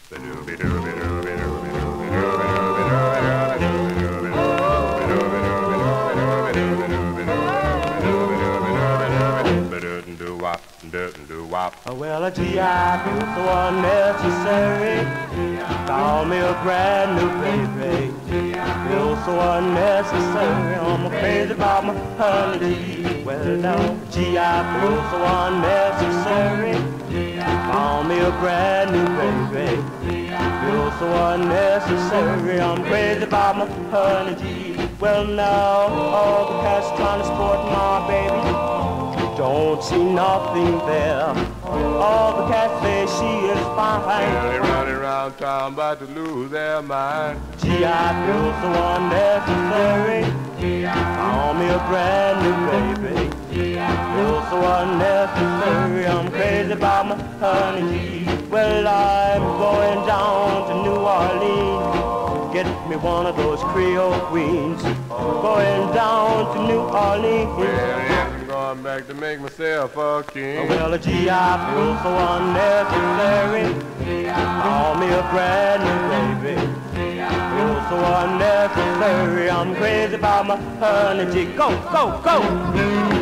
Well, gee, I feel so unnecessary. Found me a brand new baby. Feel so unnecessary. I'm crazy about my honey. Well, now, gee, I feel so unnecessary. Found me a brand new baby. Feel so unnecessary. I'm crazy about my honey. Well, now, all the cats trying to sport my baby. Don't see nothing there. All the cats say she is fine. They're running around town about to lose their mind. Gee, I feel so unnecessary. Found me a brand new baby. Feel so unnecessary. I'm crazy about my honey. Well, I'm going down to New Orleans. Get me one of those Creole queens. Going down to New Orleans. Well, I'm back to make myself a king. Well, gee, I feel so unnecessary. Call me a brand new baby. Feel so unnecessary. I'm crazy about my honey. Gee, go, go, go.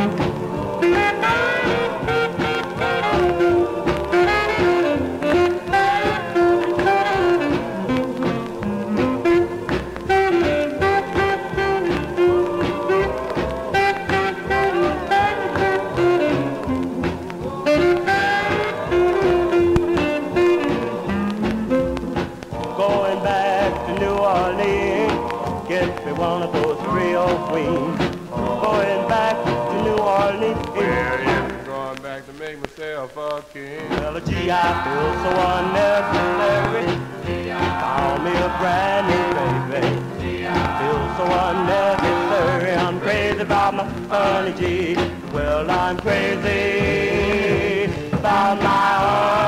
Get me one of those Creole queens. Going back to New Orleans. Well, yeah, I'm going back to make myself a king. Well, gee, I feel so unnecessary. Found me a brand new baby. Feel so unnecessary. I'm crazy about my honey, gee. Well, I'm crazy about my honey.